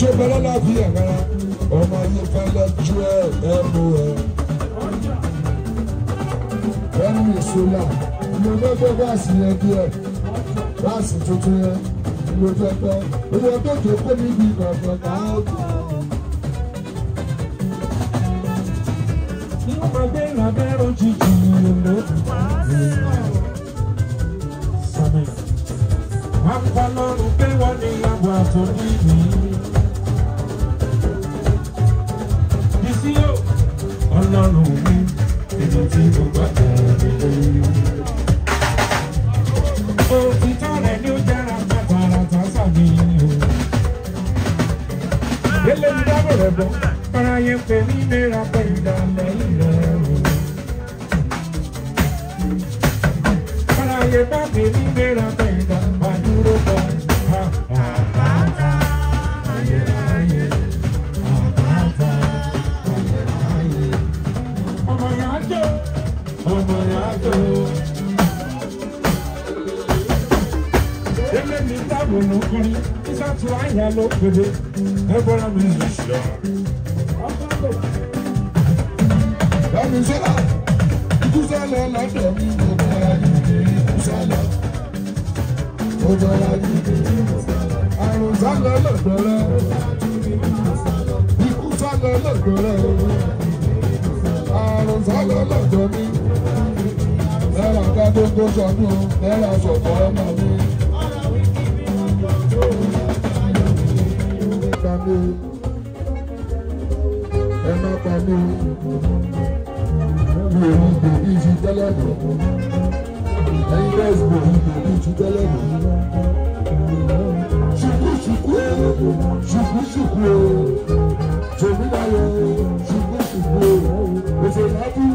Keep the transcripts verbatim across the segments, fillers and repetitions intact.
ṣe bẹ́lẹ́ láti ẹ̀kára ọmọ ayé fẹ́lẹ́ ju ẹ ẹ̀mú ẹ. Bẹ́ẹ̀ni ìṣúná mo fẹ́ fẹ́ báàsì yẹn díẹ̀ báàsì tuntun yẹn mo fẹ́ fẹ́ owó tó tó kó níbi ìgbàgbọ́ káàkiri. Ọmọdé lábẹ́rún jíjì ló sàmì. Àpọ̀lọ́run pé wọ́n ní lágbo àtòní mi. Bísí o, ọlọ́run mi, èdè tí mo gbàgbọ́ nílé. Òtítọ́ rẹ̀ ni ó jára pàtàkì àtàṣà mi o. Délé ń dábò rẹ̀ bọ̀, para yẹn pè mí léra pé ìdálẹ́ ilẹ̀ o. Para yẹn bá pè mí léra pé ìdálẹ́ bá dúró bọ̀. Àpáta ayérayé, àpáta ayérayé. Ọmọ yẹn á jó, ọmọ yẹn á jó. Délé mi dábò ló kọrin, ìsàtú àyà ló pèdè, ẹ bọ́ra mi lè ṣọ́. Bẹ́ẹ̀ni sọ́lá ìkúsọ́lẹ̀ lọ́dọ̀ mi mo bọ́ra yìí ìkúsọ́lẹ̀ mo bọ́ra yìí àrùn sálẹ̀ lọ́dọ̀ rẹ̀ ìkúsọ́lẹ̀ lọ́dọ̀ rẹ̀ àrùn sálẹ̀ lọ́dọ̀ mi lẹ́rà gbàdógó sọdún lẹ́rà sọ̀tọ̀ ọmọ mi. Ẹ má pa mí. Mi ò ní bèbí ju tẹ́lẹ̀ mọ́. Ẹyin bẹ́ẹ̀ sì bèbí bèbí ju tẹ́lẹ̀ mọ́. Ṣùkú ṣùkú ṣùkú ṣùkú tòmí láyọ̀ ṣùkú ṣùkú òfò lábú.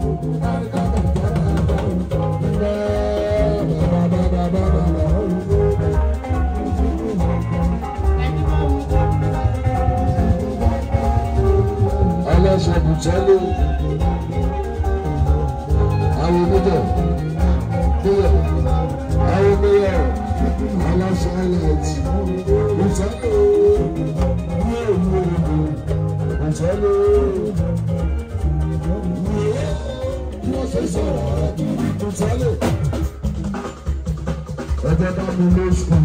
Aláṣẹ Bùtálò. Àwọn onídọ̀ bóyá àwọn bóyá aláṣẹ ẹlẹ́ẹ̀tì Bùtálò ní èmi òyìnbó Bùtálò ní wọ́n ṣe sọ̀rọ̀ Bùtálò ẹgbẹ́ bá mi lé sùn.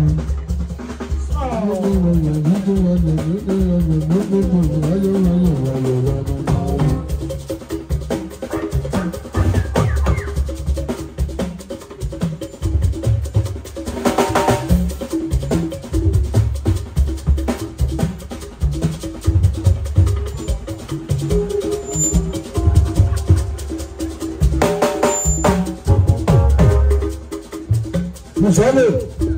Bùsọ́lẹ̀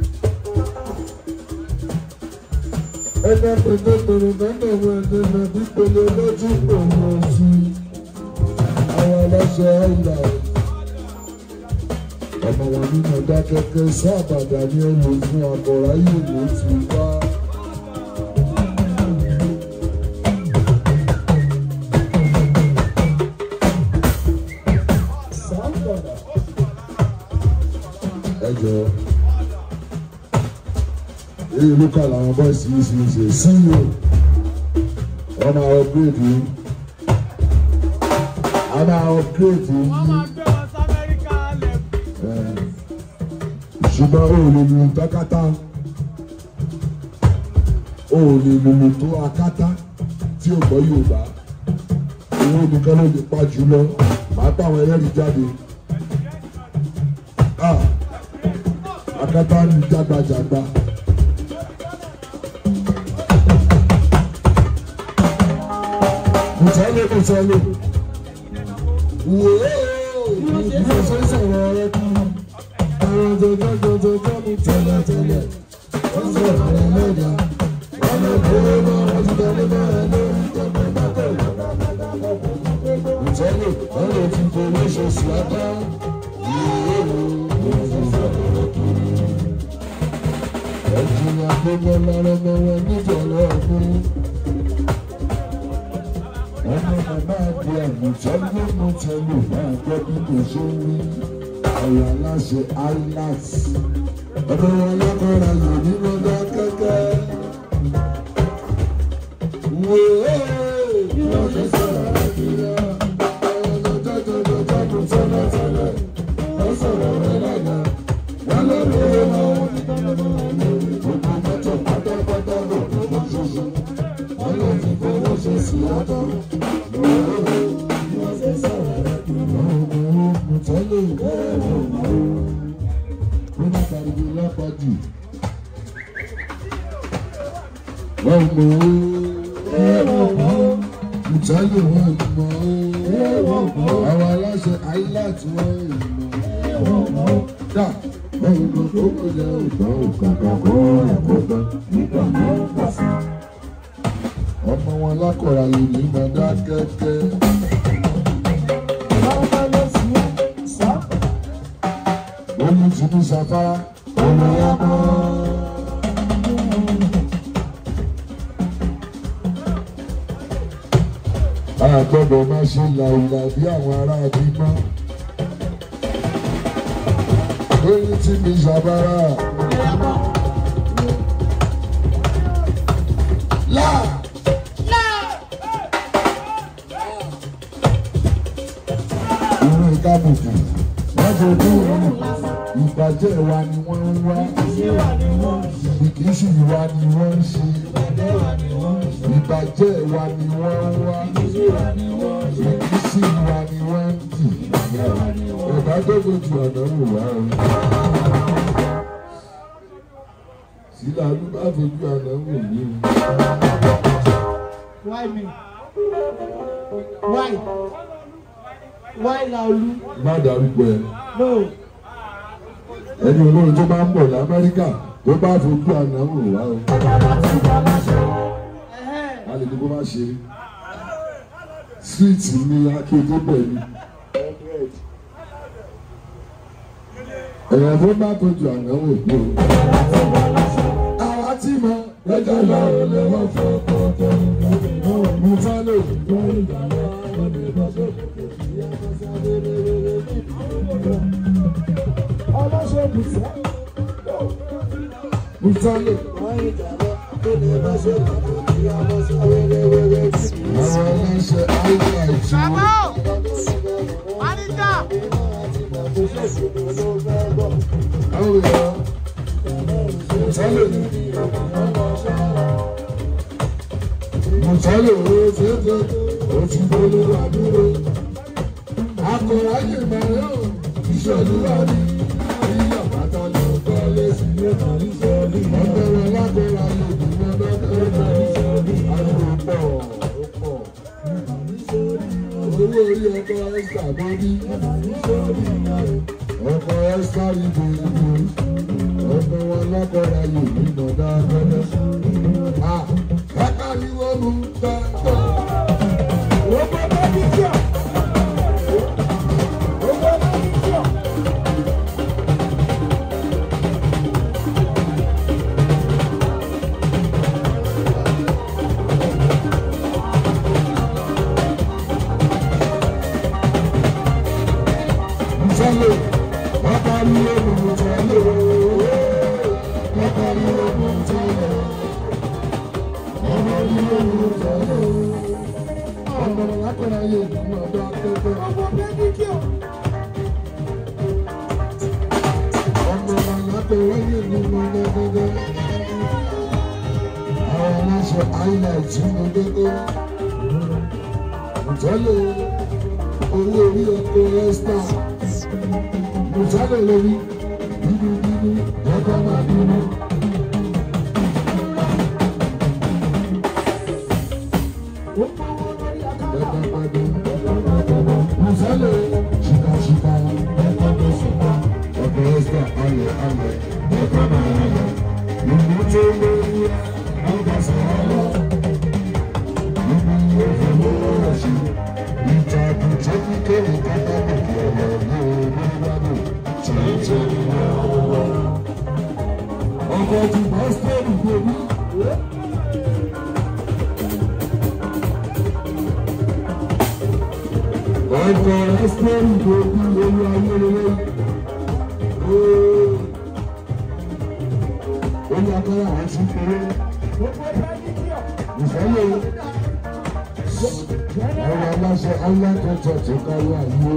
ẹgbẹ́ pẹ̀lú pẹ̀lú bẹ́ẹ̀ wọ ẹgbẹ́ náà bí pẹ̀lú lójú pẹ̀lú sí àwọn aláṣẹ àìlà ọmọ wọn nínú dákẹ́kẹ́ sábàdà ní ẹ̀rọ fún àbọ̀rá yìí ló ti wá. Ẹjọ́ èyí ló kà láwọn bọ́ọ̀sì yìí sì ṣe sí o wọ́n máa upgrade yìí a máa upgrade yìí ṣùgbọ́n o ò lè lu tákátá o ò lè lùlù tó akátá tí ò gbọ́ Yorùbá owó nìkan ló lè pa jùlọ màá pa àwọn ẹlẹ́rìí jáde. Akátá ní jágbajàgba. Bùsọ́lẹ̀ Bùsọ́lẹ̀. Wòó ní ọ̀sẹ̀ sọ̀rọ̀ rẹ̀ kú. Àwọn jọjọjọjọjọ mi tẹ́lẹ̀ tẹ́lẹ̀. Wọ́n sọ̀rọ̀ rẹ̀ lẹ́dà. Wọ́n lọ kóró náà wọ́n ti tẹ̀lé bẹ́ẹ̀ lórí tẹ̀lé bàtẹ̀. Bùsọ́lẹ̀ wọ́n lè fi fowó ṣe sílápá. Ẹ̀jìn àgbẹ̀gbẹ̀ lára ọmọ wọn níjọ̀lọ́ ọ̀gbìn. Ọmọ bàbá àti àgùntàn ló mú tẹ̀lé máa gbọ́ bí kò ṣe ń rí. Ọ̀rọ̀ aláṣẹ Ilas. Ọmọ wọn lọ́kọ̀ọ́ra yìí ní mọ́tò kẹ́kẹ́. Ìtàlẹ̀ wọn mọ̀ ọ́, àwọn aláṣẹ àìláàtì wọn mọ̀ ọ́. Dà báwo ló tó kọjá ìgbà òkàkà kó àkókò nígbà náà wà sí. Ọmọ wọn lákọ̀ọ́ra yìí ní Mọ̀dá kẹ́kẹ́. Omi ti ní safárá, ọmọ ya mọ́. A gbọ́dọ̀ máa ṣe làwùlà bí àwọn ará bímọ. Lórí tí mi ṣàbára. Là! Irú ìkábùkù, wọ́n ṣe bí ìbàjẹ́ wa ni wọ́n ń wá. Ìkíṣì wa ni wọ́n ń ṣe. Ìbàjẹ́ wa ni wọ́n ń wá. Ìkíṣì wa ni wọ́n ń dì. Ọ̀dà tó gbójú ọ̀nà wò wá o. Sílá ló bá fojú ọ̀nà wò mí o. Why me? Why? Why Laolu? Má dárúkọ ẹ. No. Ẹni olórin tó bá ń bọ̀ l'Amẹ́ríkà tó bá fojú ọ̀nà wò wá o. A lè ní kó má ṣe. Street ni akéde bẹ̀ ni. Ẹ̀yàn tó bá fojú ọ̀nà wò ní o. Àwa tí mo lọ́jọ́ lọ́rùn lè wọ́n fọ́ ọ̀pọ̀ mo fẹ́ lò. Mutale. Àwọn aláṣẹ àìsàn ìṣòro. Àwọn èèyàn Mutale. Mutale owó tètè oṣù gbóló wà dúró. Akọ̀rọ̀ ayé màá ìṣòro wà ní. Ìyá bàtà ló kọ́ lé sí ẹ̀ka ìṣòro. Ọ̀gbẹ̀rẹ̀ lágbára yóò dùn mọ́ lọ́kẹ́rẹ́ àrùn pọ̀ pọ̀. Owó orí ọkọ̀ ẹ̀sà bọ́dí. Ọkọ̀ ẹ̀sà ìbò ìbò. Ọkọ̀ wọn lágbára yóò dùn mọ́ dáadáa. À kàkà ni wọ́n mú gbàgbọ́. Wọ́n bá bá bí kíá. Wọ́n bá bá bí kíá. Mutale, bàbá mi ò mú Mutale, bàbá mi ò mú Mutale, bàbá mi ò mú Mutale. Ọmọ lápẹ̀rẹ̀ ayé ìdùnnú ọ̀dọ́ akẹ́kọ̀ọ́. Ọmọ bẹ́ẹ̀ni kí o. Ọmọ lápẹ̀rẹ̀ ayé ìdùnnú ọ̀dọ́ akẹ́kọ̀ọ́. Àwọn aláṣẹ highlight ń lọ gẹ́gẹ́. Mutale, owó orí ọkọ̀ ẹ́sítà. Mutale lórí bíbí bíbí ẹ̀kọ́ máa bíbí. Mutale ṣìkàṣìkà ọkọ̀ ẹ́sítà alẹ̀ alẹ̀ ẹ̀kọ́ máa yẹ. Ìlú tó lórí ọgbà sọ̀rọ̀. Ìlú òfin ló rẹ̀ ṣe. Ìjà àbùjẹ́ kíkẹ́ ìdáná nìkẹ́ ọ̀rọ̀ ní onígbàdùn tí ó jẹ́ ìwọ̀n. Ọkọ̀ ti pásítọ̀rù gbòmí. Ọkọ̀ pásítọ̀rù gbòmí lórí ayélujára. Olú akọ́rọ̀ àwọn ti ń pèrè. ìfẹ́lẹ́ ọ̀rọ̀ aláṣẹ alákọ̀ọ́tọ̀ tó kárí ayé.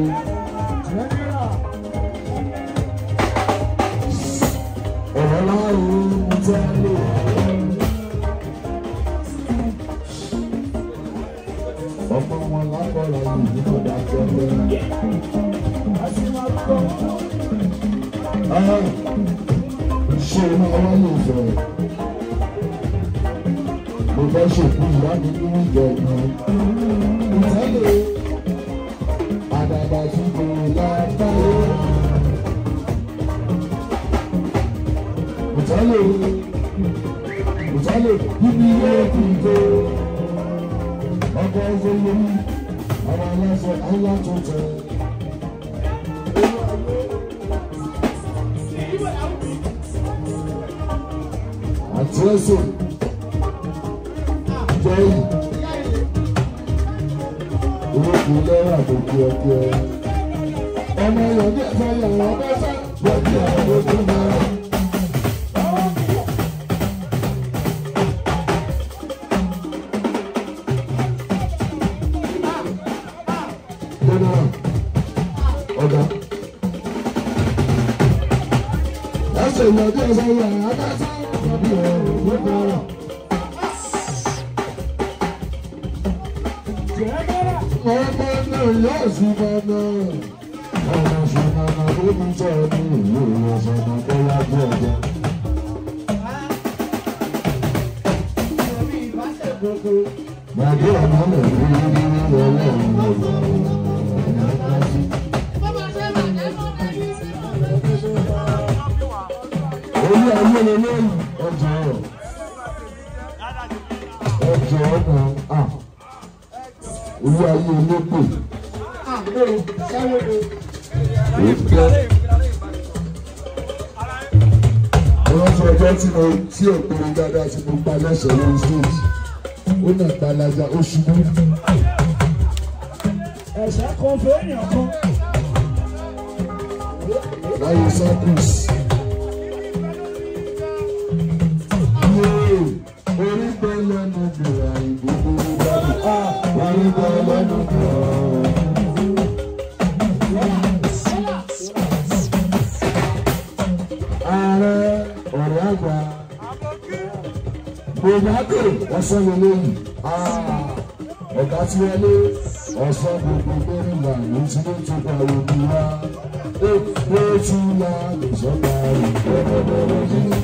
ọ̀rọ̀ láàrú mo tẹ́ lé. ọmọ wọn lákọ̀ọ́ra yìí kò dájọ́ lẹ́yìn. ṣé o máa wáyé ìfẹ́? mo fẹ́ ṣòkú ìyá mi ní ìjọ kan. ìtẹ́lẹ̀ àdàbà tí mo lágbáyé. ìtẹ́lẹ̀ ìtẹ́lẹ̀ bíbí yóò kú tó. ọkọ̀ ọ̀gbọ́n yẹn àwọn aláṣẹ aláàtúntẹ̀. àtúnṣe jẹ́yì olóògùn lẹ́wà tó kí ọkẹ́ ọmọ ìyọ̀dí ẹ̀fọ́ yàrá bẹ́sẹ̀ lọ́dí àwọn ojú náà. ọ̀gá ẹsẹ̀ ìyọ̀dí ẹ̀fọ́ yàrá bẹ́sẹ̀. ọmọ náà yóò sí bọ́nà ọmọ ṣùgbọ́n tó bí jẹ́ ní ìlú ìwọ̀sán tó yá bí ọjọ́. Bàbá ọmọ rẹ̀ rí ní ọlọ́run orí ayé lélẹ́yìn ọjọ́ ọjọ́ ọ̀nà à orí ayé olóko ọlọ́sọ ọjọ́ tí mo tí ò pèrè dáadáa tí mo pa lẹ́sẹ̀ lórí stage ó nà gbalaja ó ṣubú. ẹ̀ṣẹ̀ kan fẹ́ẹ̀yàn kan. láyé circus. orí gbọ́ lẹ́nu gbèrà ìgbòho dábò orí gbọ́ lẹ́nu gbèrà. ààrẹ ọ̀rẹ́ àgbà bòbákò ọ̀sán wọlé yìí ọ̀gá tí wọ́n lé ọ̀sán gbogbo mẹ́rìnlá ló ti ló tó pa òbí wa ó ti la lè sọ́gbà ìgbẹ́rẹ́bẹ́rẹ́ yìí.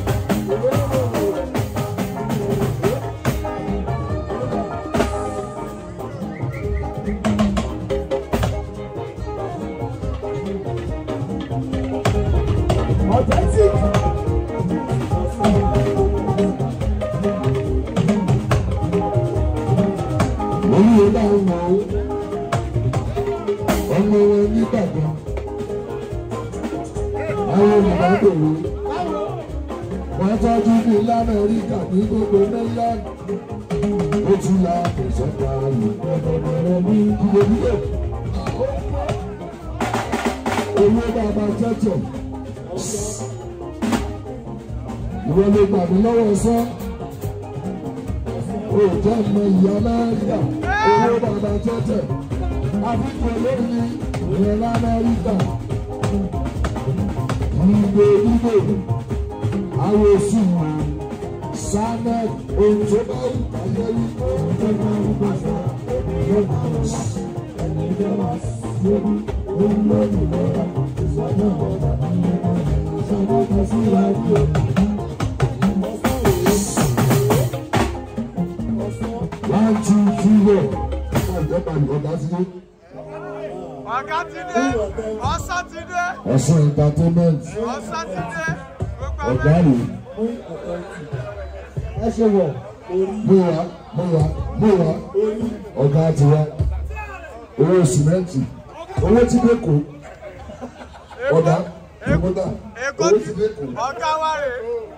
Olú ọba ọmọ ọmọ wọn nígbàgbọ́ àwọn bàbá bèrè wọn tọ́jú ní lamẹ́ríkà ní gbogbo mílíọ̀nù ó ti la ìṣẹ́ta ìgbẹ́bẹ̀rẹ̀ ní ìgbòmílẹ̀ owó bàbá tẹ́tẹ̀ ìwọ lè gbà mí lọ́wọ́ sọ́. Òjò ọmọ ìyá Amẹ́ríkà, owó bàbá tẹ́tẹ̀, àfikún lórí ìyẹn l'Amẹ́ríkà. Ìgbè ìgbè, àwọn oṣù Samuel ohun tó bá wù káyé rí. One, two, three, four. Ọ̀gá ti dé. Ọ̀gá ti dé. Ọ̀sán ti dé. Ọ̀sán entertainment. Ọ̀sán ti dé. Ọ̀gá rè. ẹ ṣe wọ̀. Bóyá bóyá bóyá ọ̀gá ti wá. Owó sìmẹ́ǹtì. Owó ti dé kò. Ọ̀gá ìmúdà. Owó ti dé kò. Ọ̀gá wa rè.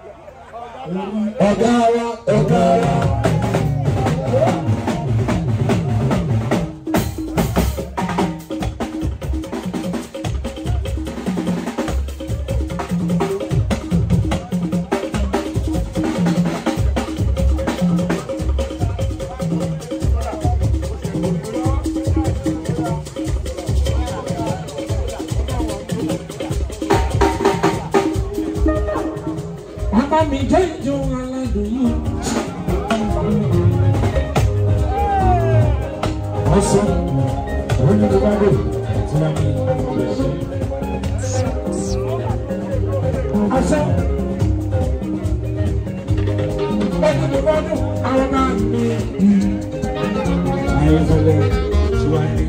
Ọ̀gá wa ọ̀gá wa. Mi jẹ́ ìjọ aládùn yìí. Ọ̀sán, òun ni mo bá dé tí wọ́n ní ìgbésẹ̀. Ọ̀sán, òun ni mo bá dé àwọn náà ní ayọ̀tọ̀lẹ̀ tí wọ́n ní.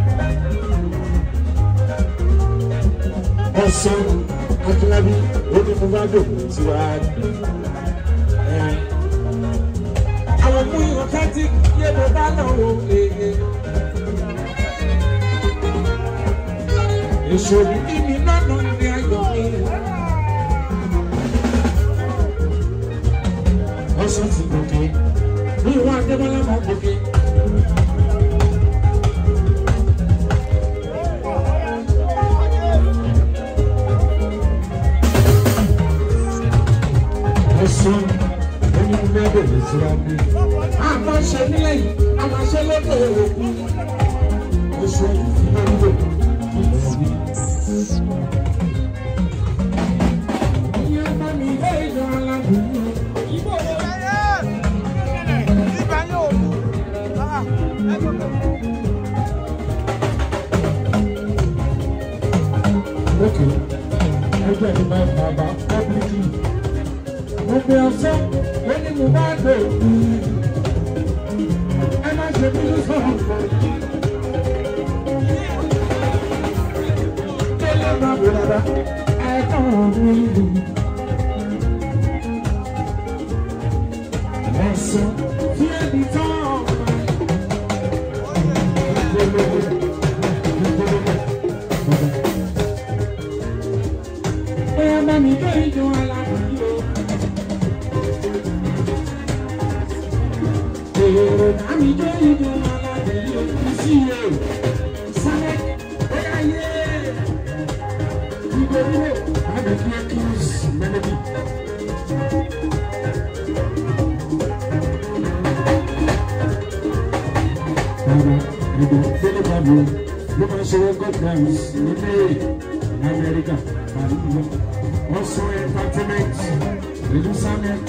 Ọ̀sán, Akílábí, òun ni mo bá dé tí wọ́n ní. Àwọn mú ìwọ̀ká tí yé mo bá lọ́wọ́ èyí. Ìṣòro ìní lọ́nà ní ayọ̀ mi. Ọ̀sán ti gòkè, ní ìwọ̀n Adébọ́lá máa gòkè. Ọ̀sán. A máa ṣe nílẹ̀ yìí, a máa ṣe lókè òkú. Oṣù ìfúnnáwó ìlọ́wọ́. Ìyá bá mi ilé ìjọ aládùúgbò. Ìbò rẹ̀. Ìgbà yóò mú. Lókè, ẹgbẹ́ mi máa ń bàbá ọ́bílì. Mo gbé ọ̀sán. When you buy the and I said, "This is for you." Tell my brother, I don't need you. So, fear the time. Hey, mommy, don't you like you? I'm enjoying the life you see you. Sunday, where are you? You go there. I'm a clear kiss, melody. You go, Philip Abu. Look at your good times in America. Also, entertainment. You do something.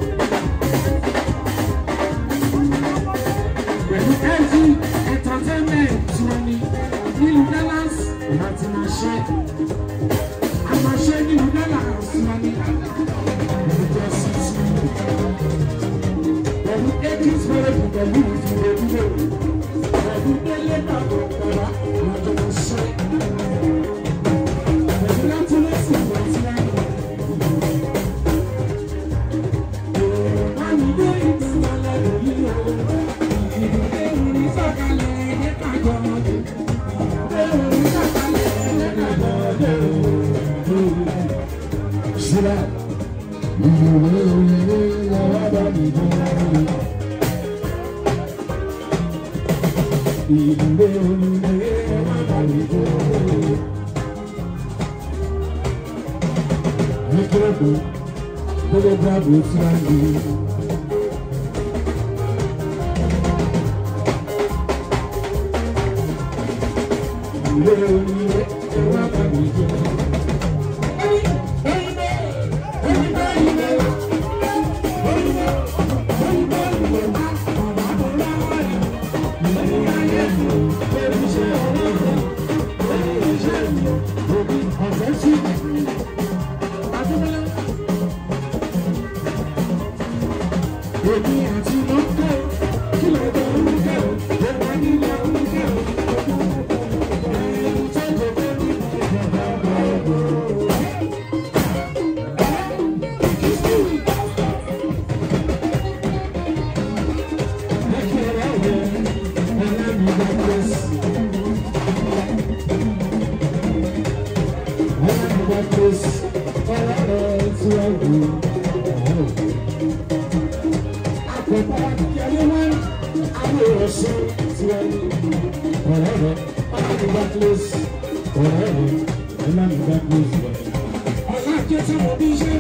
Every entertainment money, new dollars, láti máa ṣe. A máa ṣe new dollars money. Ìjọ sísí. Pẹ̀lú eighties fẹ́rẹ̀ pẹ̀lú ìfìwé wúwo. Pẹ̀lú délé bàbá ọ̀pọ̀lá lọ́jọ́ máa ṣe. Pẹ̀lú láti lẹ́sìn ìgbà tí a yọ. Wọ́n ní dé ìtura lẹ́nu yìí o.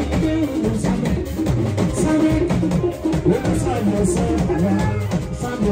Sunday,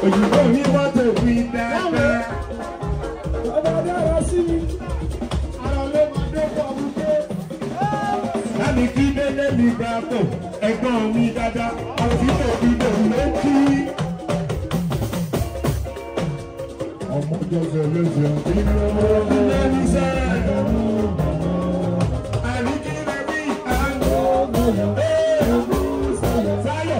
òyìnbó mi wọ́n tó wí dáadáa. Ọmọdé ọ̀rọ̀ sí mi, àrọ̀ ló máa dé pọ̀ wípé. Láti kí délé mi gbà pọ̀, ẹ̀gbọ́n mi dáadáa, àti tòbí lò ló kí. Ọmọ jọjọ lóṣù Inú ọmọ ilé ní sẹ́ẹ̀. Àríkí rẹ̀ bí àná. Sáyọ̀.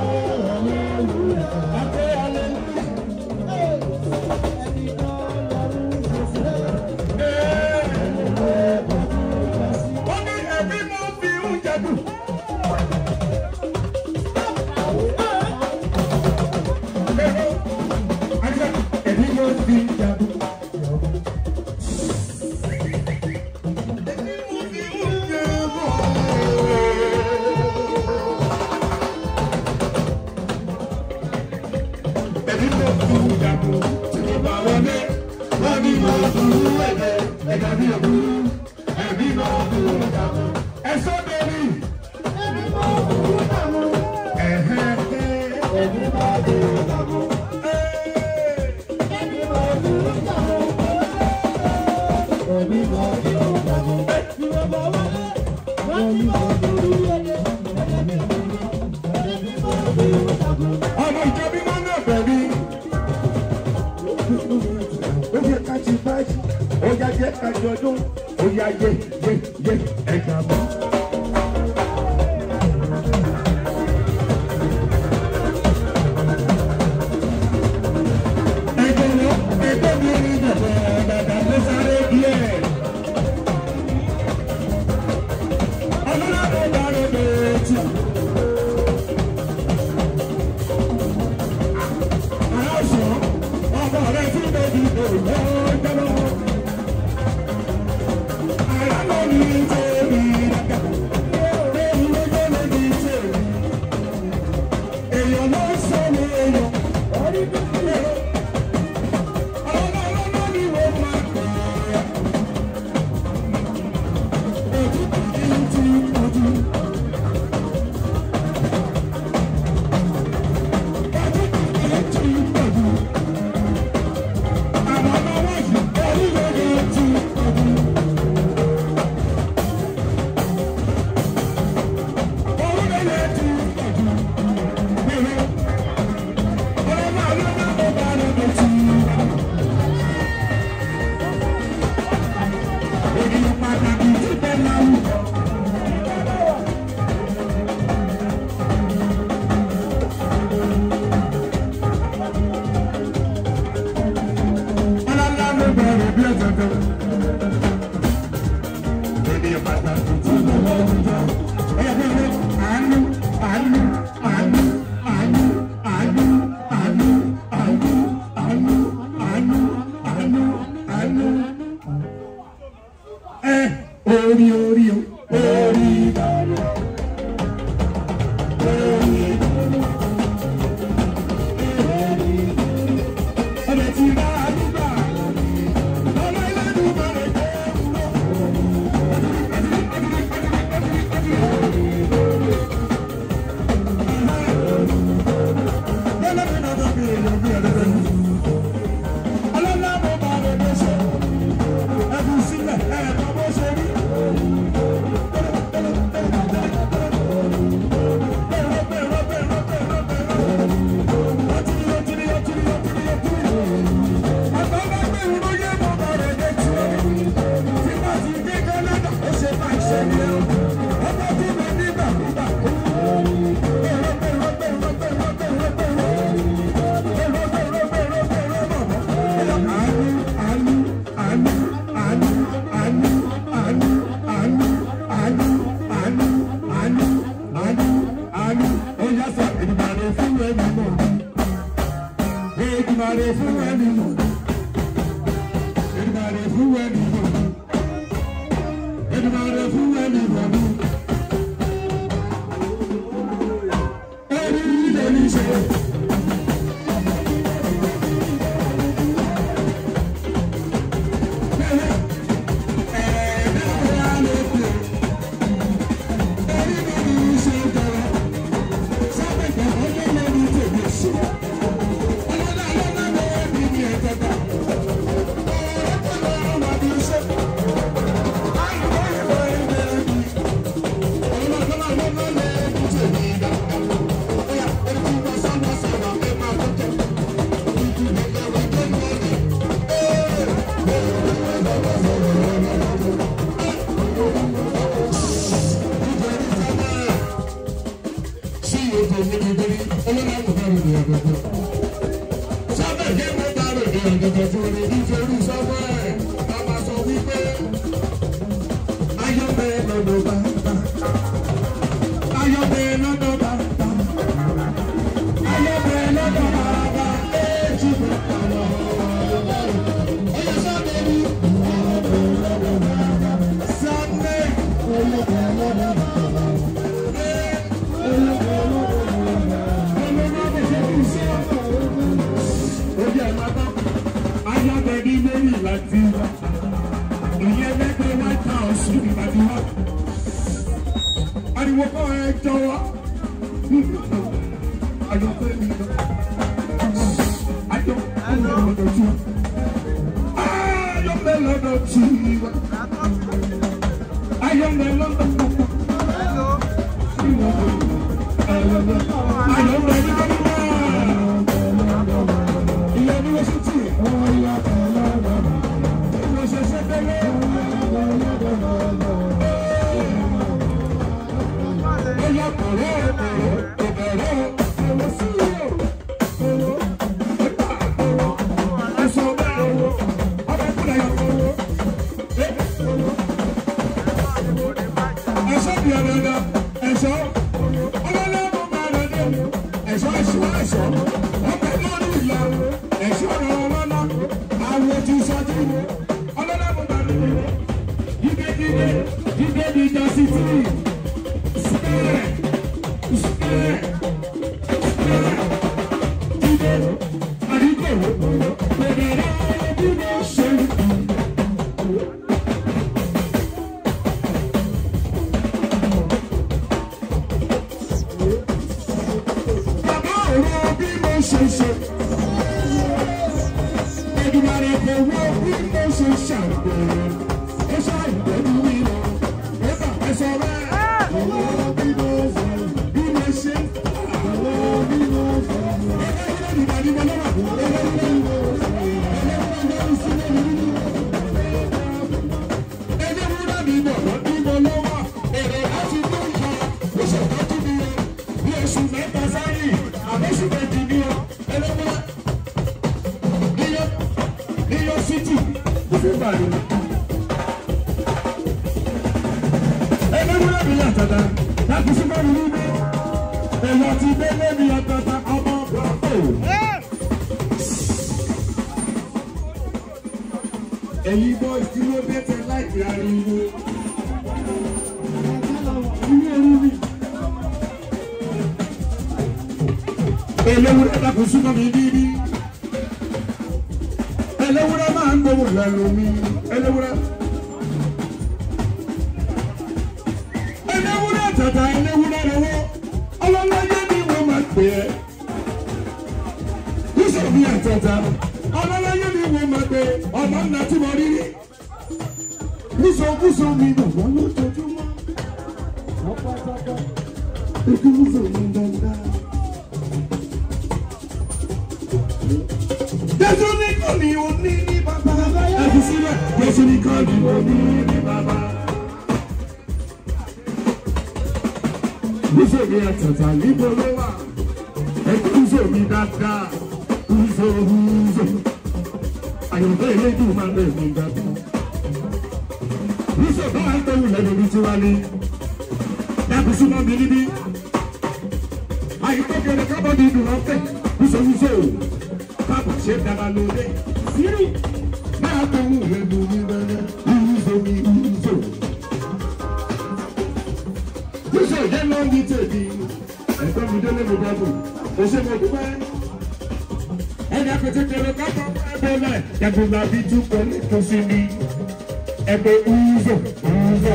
Ọmọ ìjọ bí máa ń náà bẹ̀rẹ̀ ó yẹ ká ti báyìí ó yá jẹ́ ká jọdún ó yá yé yé yé ẹ̀ka mọ́. Ẹgbẹ́ lọ ẹgbẹ́ mi rí bàbá bàbá ló sáré díẹ̀. Ọlọ́lá ló bá rẹ̀ bẹ̀rẹ̀ tì. Ori ori ori balo, ori balo, ori balo. Ọbẹ̀ tí bá a dúgbà, ọmọ ilé dúgbà rẹ̀ jẹ́ kúrò. Ọlọ́lá mo bá rẹ̀ lọ́sọ̀, ẹ̀bùn sílẹ̀ ẹ̀ẹ́dọ́ bó ṣe rí. tó ní nítorí ọlọ́run àkùnfà rẹ̀ ní ọ̀gọ̀gọ̀. Sábẹ̀ kí mo bá rẹ̀ ní ọ̀gọ̀gọ̀ fún mi nítorí sọ́fọ́ ẹ̀ bàbá sọ wípé ayọ̀bẹ̀ lọ́dọ̀ bàbá ayọ̀bẹ̀ lọ́dọ̀ bàbá ayọ̀bẹ̀ lọ́dọ̀ bàbá èjì mi kàlọ́ ọ̀yọ́ sábẹ̀ ní ayọ̀bẹ̀ lọ́dọ̀ bàbá sábẹ̀ ayọ̀bẹ̀ lọ́dọ̀ bàbá. Ayọ̀bẹ̀ni lórí láti wá. Ìyẹn lẹ́gbẹ̀ẹ́ White House ní láti wá. Ariwo kọ́ ẹ jọ wá. Ayọ̀bẹ̀ni lọ. Ayọ̀bẹ̀ni lọ́dọ̀ tí wá. Ayọ̀bẹ̀ni lọ́dọ̀ tí wá. Ayọ̀bẹ̀ni lọ́dọ̀ tí wá. Ayọ̀bẹ̀ni lọ́dọ̀ tí wá. Ẹ̀yin boys tí ló bẹ́tẹ̀ láìpẹ́ ariwo. Ilé orí mi. Ẹlẹ́wúrẹ́ dàpọ̀ súnmọ́ mi bíbí. Ẹlẹ́wúrẹ́ máa ń gbowó lẹ́nu mi. Ẹlẹ́wúrẹ́. Ẹlẹ́wúrẹ́ tàtà ẹlẹ́wúrẹ́ lọ́wọ́. Ọlọ́láyé ni wọ́n máa pè é. Bísọ̀ bí àtàtà. Ọlọ́láyé ni wọ́n máa pè é. Ọmọ ńlá tí mo rí rí. Bísọ̀bísọ mi bàbá lójoojúmọ́. Ọ̀pọ̀lọpọ̀. Ìkúrúsọ mi dáadáa. Jésù nìkan ni o ní ní bàbá. Ẹ̀fí sílẹ̀. Jésù nìkan ni o ní ní bàbá. Bísọ̀ mi àtàtà níbo ló wà? Ìkúrúsọ mi dáadáa. Kúrúsọ kúrúsọ. Àyọ̀bẹ̀ elédùn máa bẹ̀ mí dáadáa. Bísọ̀ bá wà ń tẹ̀wù lẹ́nu bí tí wá ní. Dábì súnmọ́ mi níbí. Àyíkọ́ kẹrẹ kábọ̀dì dùn lọ́fẹ̀. Bísọ̀ bísọ̀ o. Káàbọ̀ ṣe dára lóde. Sírì. Máa tẹ̀wù lẹ́nu ní bẹ́ẹ̀. Bísọ̀ mi bísọ̀. Bísọ̀ jẹ́ lọ́ ní tèmi. Ẹ̀gbọ́n mi délé mi bá bò. Kò ṣe mo dúpẹ́. Ẹni akẹ́kẹ́kẹ́rẹ́ kápọ̀ ẹgbẹ́ náà. Yàgò làbí túbọ̀ ní tòsí mi. Ẹgbẹ́ Uzo, Uzo.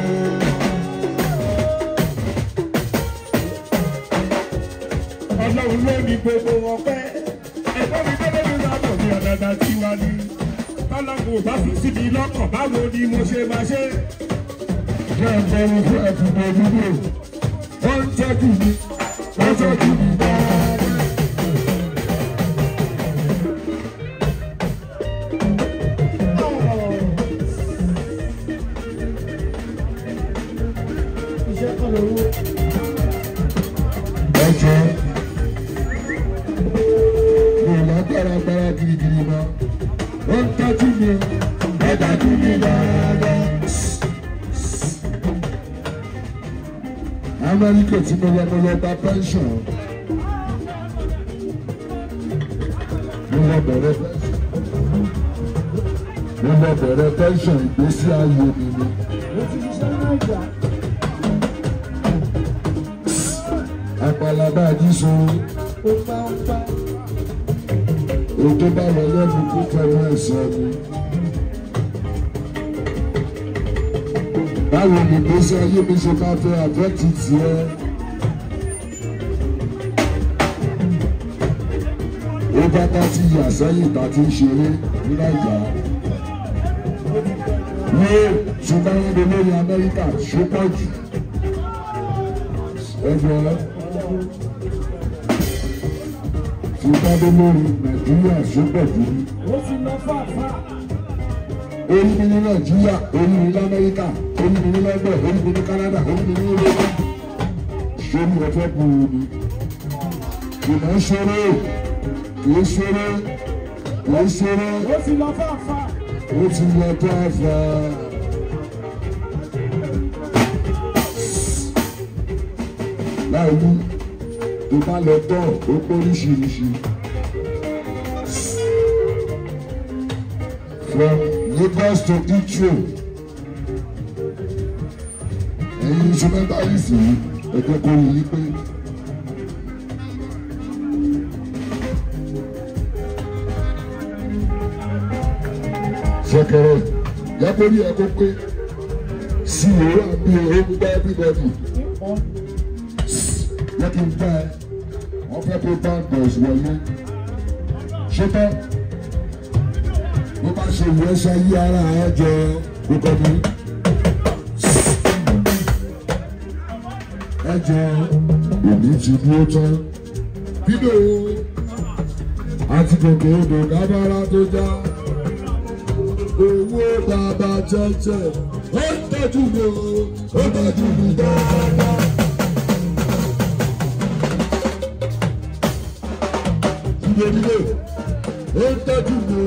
Ọlọ́run ló ní gbogbo wọn pẹ́. Ẹ̀gbọ́n mi tẹ́lẹ̀ mi máa bọ̀ ní ọ̀dàdà tí wá ní. Tọ́lọ́mù bá fi síbi lọ́kàn báwo ni mo ṣe máa ṣe. Bẹ́ẹ̀ bẹ́ẹ̀ fún ẹ̀fùgbọ̀ dúdú. Wọ́n ń tọ́jú mi, wọ́n tọ́jú mi dáadáa. ẹjọ́ mi ò lágbára agbára girigiri mọ́ ó ń tọ́jú mi ó dájú mi dáadáa. Amẹ́ríkà tí mo lọ mo lọ gba pension mo lọ bẹ̀rẹ̀ pension mo lọ bẹ̀rẹ̀ pension ìgbésí ayé mi ni. Àpàlàbà àdìsó ètò bá lọ lẹ́nu kó fẹ́nu ẹ̀sán mi. Báwo ni ìgbésí ayé mi ṣe máa fẹ́ àfẹ́tì tiẹ̀? Ó bá bá ti yà sẹ́yìn tá ti ń ṣeré ní Nàìjíríà. Ní ṣùgbọ́n wọn lè lórí Amẹ́ríkà ṣó pọ̀ jù. Ẹgbẹ́ ṣùgbọ́n lè lórí Nàìjíríà ṣó pọ̀ jù. Orí mi ní Nàìjíríà, orí mi ní Amẹ́ríkà, orí mi ní London, orí mi ní Canada, orí mi ní Europe. Ṣé mi ò fẹ́ bu omi? Ìmọ̀ ṣeré, kìí ṣeré, kìí ṣeré. Ó ti lọ fàáfà. Ó ti lọ fàáfà. Láìní, ìbálẹ̀ tán, ó póríṣiríṣi. From Lagos to Italy, ẹ̀yin instrumentalist yìí ẹ̀jẹ̀ kò yí pé ṣẹ̀kẹ̀rẹ̀ yàtọ̀rí ẹ̀ kó pé sí ìwé àbí òun bá everybody yẹ kí n bá ẹ wọ́n fẹ́ kó band boys wọlé ṣé tán. Bó bá ṣe ìwé ẹṣẹ yí ara ẹ jẹ kókó mi. Ẹ jẹ èmi ti dúró tán. Bídò àti gòkè odò kábàárà tó já. Owó bàbá jẹ́jẹ́ ó ń tọ́jú mi ó tọ́jú mi dáadáa. Bídò bídò ó ń tọ́jú mi.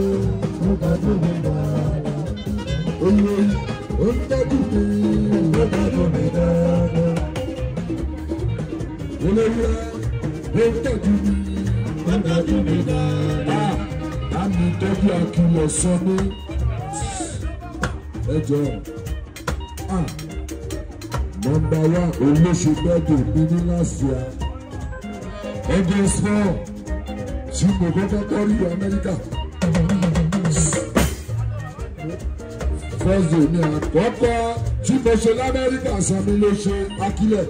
Olórí ó ń tọ́jú mi, ó tọ́jú mi dáadáa. Olórí ó ń tọ́jú mi, ó tọ́jú mi dáadáa. Àmì ìtọ́jú àkìlọ̀ sọ ní ẹjọ́. Nọ́mbà wá olóṣù gbẹ́dọ̀ mi ní láṣìá. Ẹgbẹ́ small tí mo kọ́kọ́ kọ́ rí Amẹ́ríkà. Fọ́sì ní àkọ́kọ́ tí mo ṣe l'Amẹ́ríkà sọ mi ló ṣe Akílẹ̀.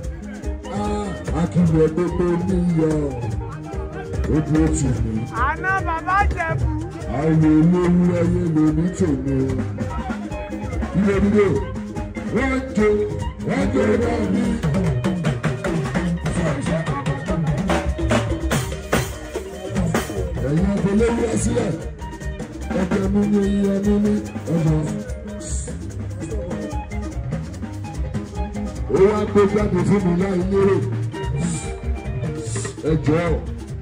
Akílẹ̀ gbogbo níyọ ojú òtún mi. Àná bàbá Jẹ̀bú. Àwọn olówó ẹyẹ lóní tèmi. Ilé nílò wọ́n jó wọ́n jó náà ní. Ẹ̀yin ọkọ̀ olówó ẹ sílẹ̀. Ẹgbẹ́ mú ní iye ẹni ní ọmọ. Ó wá gbé jáde fún mi láì lérò. Ẹ jọ̀ọ́.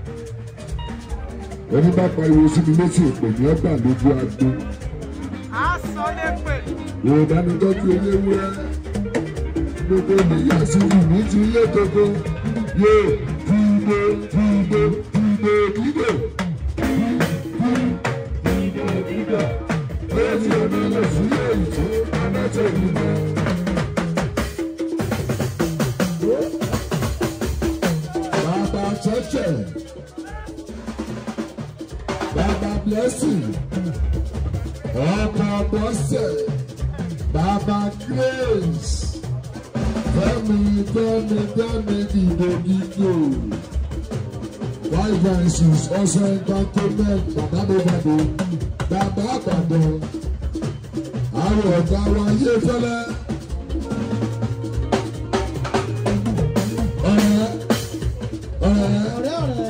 Ẹni bá pariwo sí mi létí ìpè ní ọgbà lójú agbo. A sọ lé pè. Yorùbá mi tọ́jú eléwúrẹ́. Gbogbo nìyá sí ìlú ti lé gbogbo. Yóò dìde dìde dìde dìde. Lẹ́yìn ọ̀nà lọ sí èyí tó anájẹ́ ìlú. Bàbá Chẹ́chẹ́, Bàbá Blessing, ọkọ̀ Bọ́sẹ̀, Bàbá Grace, Fẹ́mi Fẹ́mi Fẹ́mi Dìdòdìdò, Five Voices, Ọ̀sẹ̀ Entertainment, Bàbá Bọ́bàdé, Bàbá Àbàdàn, àwọn ọ̀gá wa yé fẹ́lẹ́. Ọ̀rẹ́ ọ̀rẹ́ ọ̀rẹ́ ọ̀rẹ́.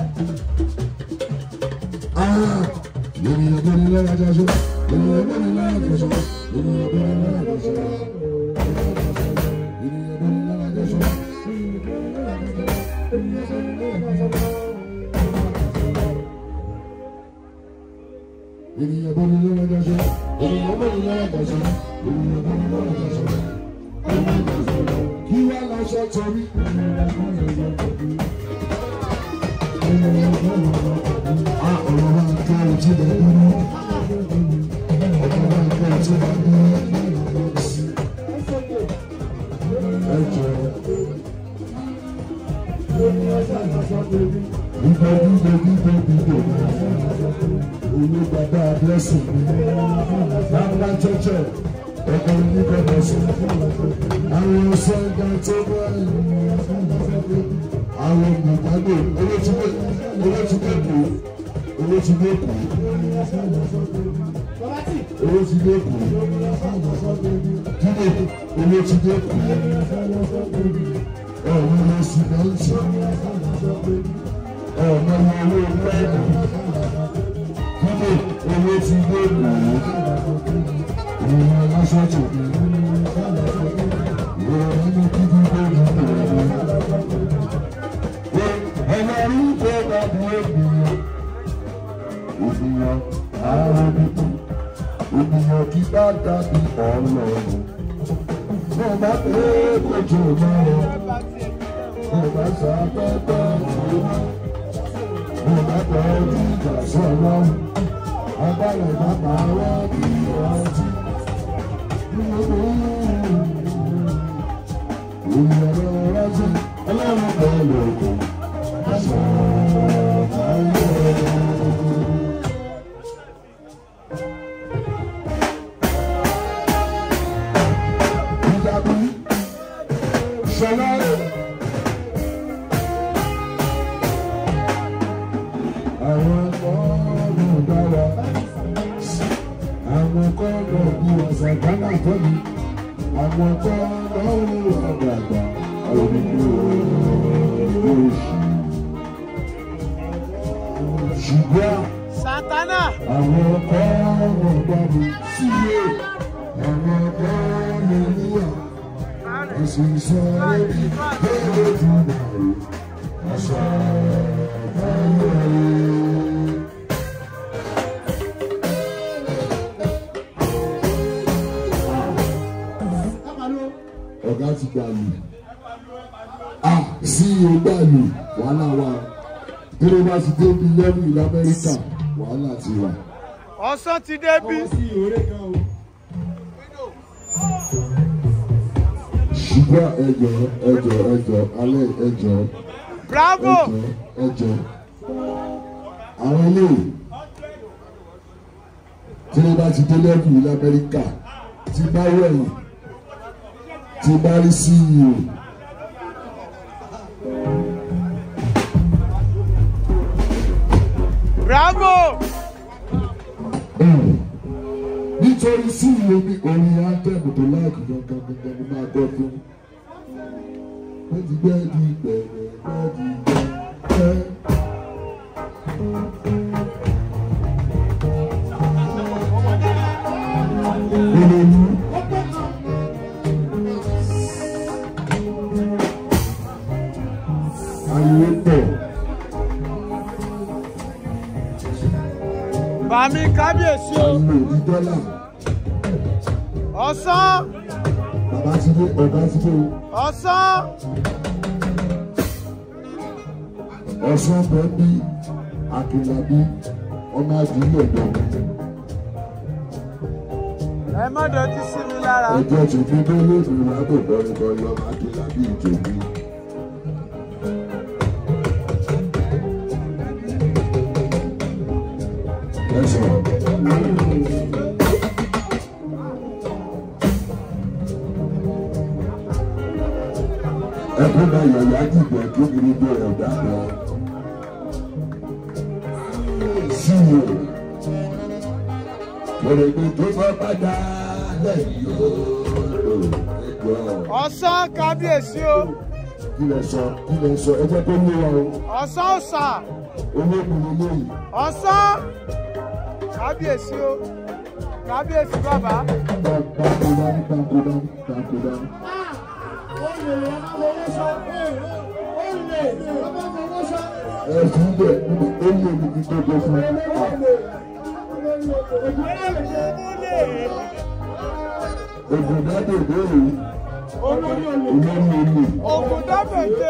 Ah! Ènìyàn tó ní lọ́wọ́ ajá ṣe. Ènìyàn tó ní lọ́wọ́ ajá ṣe. Ènìyàn tó ní lọ́wọ́ ajá ṣe. Ènìyàn tó ní lọ́wọ́ ajá ṣe. Ènìyàn bọ́ ní lọ́wọ́ dájọ́, ènìyàn bọ́ ní lọ́wọ́ dájọ́, ènìyàn bọ́ ní lọ́wọ́ dájọ́. Kí wá láṣọ torí? A ọ̀rọ̀ wa ká ojú rẹ̀ dúró. Ọ̀rọ̀ wa ká ojú rẹ̀ dúró. Ẹ jọ. Bíbọ̀ bíbọ̀ bíbọ̀ bíbọ̀. Owó bàbá blessing mi. Bàbá jẹjẹ. Ọkọ ní bàbá sọ. Àwọn sọ́ńdà tó bá yìí. Àwọn mọ̀gbàgbé owó tí wọ́n owó tí wọ́n kú. Owó tí wọ́n kú. Owó tí wọ́n kú. Kíni owó tí wọ́n kú. Ọ̀rọ̀ lọ sí báńkì. Ọ̀rọ̀ lọ owó pẹ́ẹ́lú. Kíni owó tí wọ́n kú. Ìwọ̀n aláṣọ́jù. Ìwọ̀n nínú kíkí bẹ́ẹ̀ni ìwọ̀n. Ẹlẹ́rìí tó bá bí ènìyàn. Ènìyàn àwọn bíbí. Ènìyàn kí bá dàbí Ọlọ́run. Mo bá pé kojú mọ́. Mo bá sàpẹ́pẹ́ ìwọ̀n. Mo bá pẹ́ ojú ìjà sọ̀rọ̀. Agbára ìbápa wá bí ọtí. Ìyàrá ọ̀rájú ọlọ́run pẹ̀lú òkú. Aṣọ ayé. Ìjàbí ṣọlá. Àwọn ọmọ dára. Àwọn kọ́ọ̀dọ̀ bí ọ̀sán Ghana fọ́ni. Àwọn kọ́ọ̀dọ̀ ń wà gbàgbà. Àwọn ìlú oṣù. Ṣùgbọ́n Santana. àwọn kọ́ọ̀dọ̀ gbàgbé sílé. Àwọn kọ́ọ̀dọ̀ níyà. Ẹ̀sìn ìṣòro bí bẹ́ẹ̀ tó dàrú. Aṣọ ayé. Ọ̀gá ti gbà lù. À sí o gbà lù wàhálà wà. Bí wọ́n bá ti dé bí lẹ́rù ìlú Amẹ́ríkà wàhálà ti wà. Ọ̀sán ti dé bí. Ṣùgbọ́n ẹjọ́ ẹjọ́ ẹjọ́ alẹ́ ẹjọ́. Bravo. Ẹjọ́ ẹjọ́. Àwọn eléyìí tí wọ́n bá ti dé lẹ́rù ìlú Amẹ́ríkà ti bá wẹ̀yìn. Tí bá rí sí i o. Bravo. Nítorí sí ìwé mi orin antẹ́mù tó láàkì gangan gangan ni máa gbọ́ fún. Wọ́n ti gbẹ́ di gbẹ̀rẹ̀ gbẹ́ di gbẹ́. Olóyún. Ariwo pọ̀. Bàmí kábíyèsí o. Ariwo di dọ́là. Ọ̀sán. Bàbá ti dé ọ̀gá ti dé o. Ọ̀sán. Ọ̀sán bẹ́ẹ̀ bí Akínlábí ọmọ àdúgbò ẹ̀dọ́. Ẹ má dọ̀tí sí mi lára. Ẹjọ́ ti fi dé lóògùn ìwádìí bọ́ọ̀lù ọmọ Akínlábí ìjòbí. Ẹkún náà yọ̀yà dìbò ẹ̀kún kiri bí ọ̀dà lọ. Sí o, òrèlè tó bá padà lẹ́yìn o. Ọ̀sán kábíyèsí o. Kí lẹ sọ? Kí lẹ sọ? Ẹ jẹ́ kó ní wa o. Ọ̀sán ọ̀sà. Owó mi ni lóyìn. Ọ̀sán kábíyèsí o. Kábíyèsí bàbá. Báńkò dání, báńkò dání, báńkò dání. Olè ẹ má wọlé sọ pé olè ẹ fún bẹ́ẹ̀ ó lè ní kí tó tó fún ogun dábò lórí olórí olè Ogun dábò dé.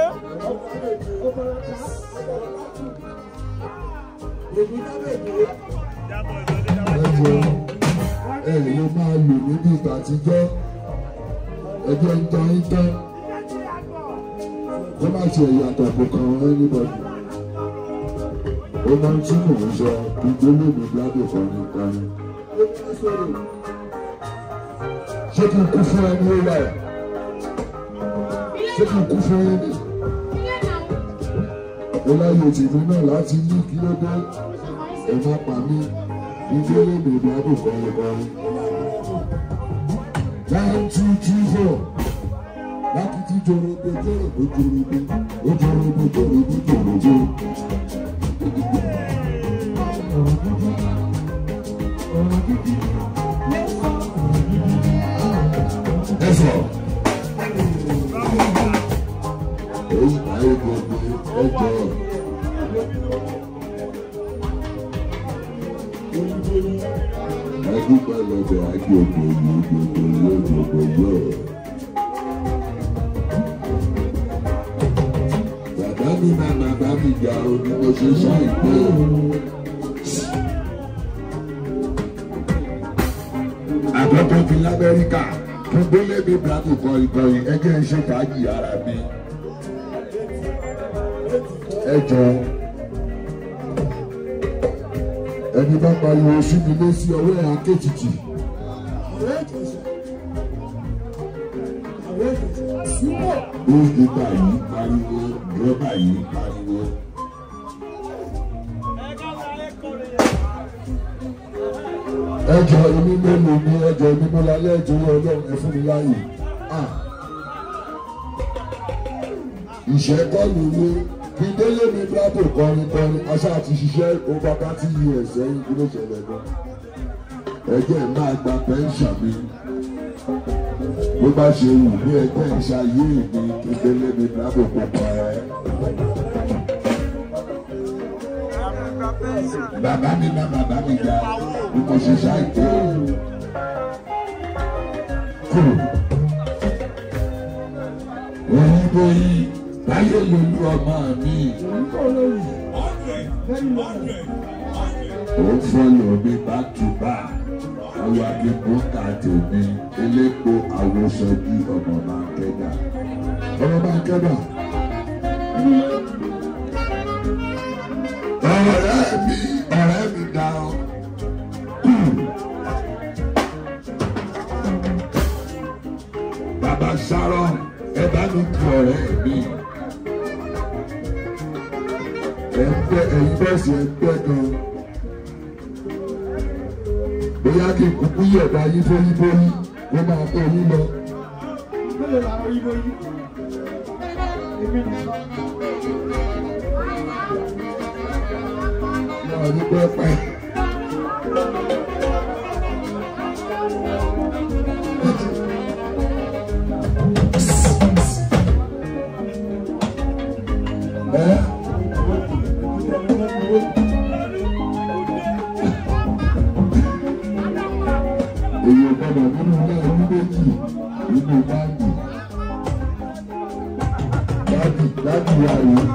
ẹjọ́ ẹ lè máa lò níbi ìgbà àtijọ́ ẹjọ́ ń tán ń tán ó má ṣe ìyàtọ̀ kò kàn wọ́n anybody ó máa ń tí mò ń sọ gbígbó lónìí bládò kọrin kọrin ṣé kí n kú fún ẹni ó wà ṣé kí n kú fún ẹni ó láyé tèmi náà láti ní kí ló dé ẹ má pa mí gbígbó lónìí bládò kọrin kọrin one two three four lákìtì jòrògbò jòrògbò jòrògbò ó jòrògbò jòrògbò jòrògbò. Ẹ̀fọ́ èyí ayé gbogbo ẹjọ́ ẹdúpẹ́ lọ́dọ̀ agbègbè yìí gbogbo yóò gbogbo yóò. Bàbá mi máa bàbá mi gbà ó ní mo ṣe ṣàìpé. Àkọ́kọ́ fi l'Amẹ́ríkà tó gbélé mi bládò kọrin kọrin ẹjẹ́ ń ṣe fàájì ara mi. Ẹ jọ ẹni bá pariwo sí mi lé sí ọwọ́ ẹ̀ akéjìjì. Bóyá yìí pariwo, rọ́bà yìí pariwo. Ẹjọ́ èmi mélòó ni ẹjọ́ èmi mo lálẹ́ ẹjọ́ ọlọ́run ẹ fún mi láàyè. Ìṣẹ́kọ́ ló lé kí délé mi bládò kọrin kọrin aṣá àti ṣiṣẹ́ over thirty years ẹ̀yìn kí ló ṣẹlẹ̀ gan. Ẹjẹ́ máa gba pẹ́ńṣà mi. Bó bá ṣe wù ní ẹgbẹ́ ìṣayé mi kí délé mi bládò kọrin ẹ. Bàbá mi bá bàbá mi gbà bí mo ṣe ṣàìpé. Òyìn bóyí báyé lolú ọmọ mi. Ó fọ́lọ̀ mi back to back. Àwọn akẹ́kọ̀ọ́ kà tèmi elépo àwòsàn bí ọmọ máa ń kẹ́dà. Ọmọ máa ń kẹ́dà. Ọ̀rẹ́ mi, ọ̀rẹ́ mi dá ọ. Bàbá Sharon, ẹ bá mi kí ọ̀rẹ́ mi. Ẹ ń bẹ́ ẹ̀yin bọ́ọ̀sì ẹ ń bẹ́ gan. Bóyá kí n kúkú yẹ̀dá yín fóyífóyí, wọ́n máa kó yín lọ. Ní pẹ́pẹ́. Èyí ò gbọdọ̀ nínú ilé ẹni méjì nínú báńkì. Báńkì báńkì wà yìí.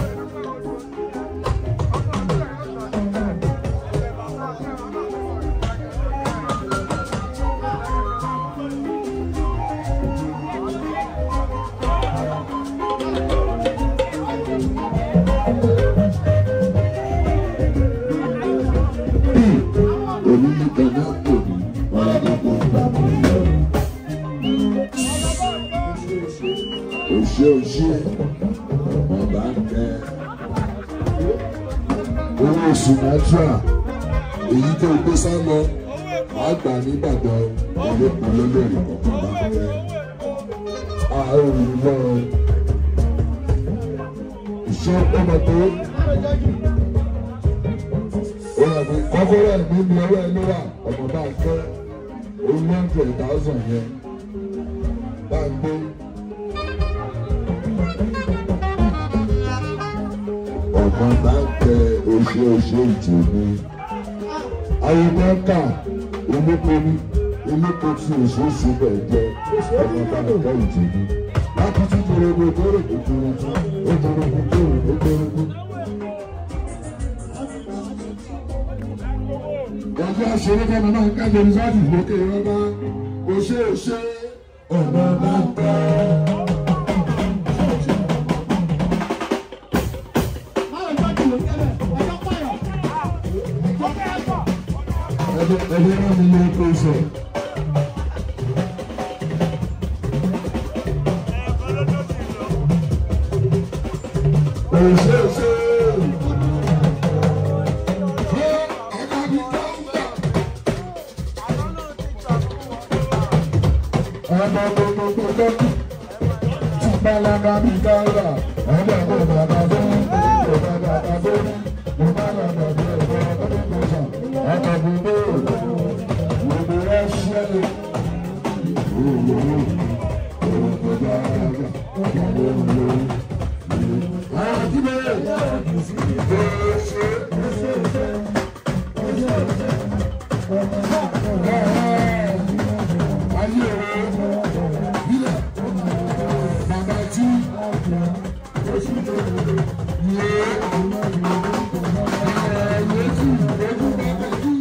Òṣè òṣè ọba ń kẹ owó Sumatra èyí tó gbé sá lọ àgbà nìbàdàn ọlọ́pàá lọ́lọ́rì kọ̀ọ̀kan bá ń kẹ àárò ìlọ ìṣe ọmọ tó ó yà pé kọ́kọ́rọ́ ẹ̀mí mi ọwọ́ ẹ ló wà ọmọ bá ń kẹ one hundred thousand yẹn bá ń gbé. ọmọ bá ń tẹ oṣù oṣù ìtì mi. Ayọ̀mọ́ká olókorí olóko tí oṣù síbẹ̀ jẹ́ ọmọ bá ń tẹ ìtì mi. Láti tún gbòòrò gbòòrò gbòòrò gbòòrò gbòòrò gbòòrò gbòòrò. Ẹgbẹ́ aṣèré fẹ́mi náà ká lè rí sáàdì lókè rọ́bà oṣù oṣù ọmọ bá ń tẹ. Ẹgbẹ́ náà mi lè kó sọ. Òṣèṣe. Ọmọ gbogbo gbogbo tí balaga mi dára, ọmọ gbogbo bàbá bẹ́ẹ̀ gbogbo bàbá bẹ́ẹ̀ mo bá bàbá bẹ́ẹ̀ bọ́ ọdún tó sàn. Ọmọ gbogbo gbogbo rẹ̀ ṣẹlẹ̀. Gbogbo gbogbo dára gbogbo gbogbo. Àwọn tí bẹ́ẹ̀ ṣe ṣe ṣe. Ayé rẹ̀ bílẹ̀ bàbá tí yé ẹ̀yẹ́ tí ojú bàbá tí.